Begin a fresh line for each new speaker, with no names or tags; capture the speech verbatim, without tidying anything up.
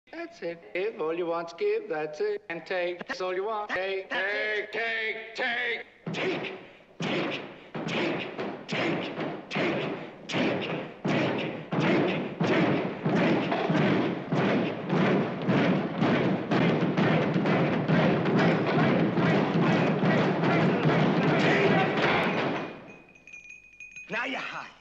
That's it. Give all you want, give. That's it. And take. That's all you want. Take, take, take, take, take, take, take, take, take, take, take, take,
Now you're high.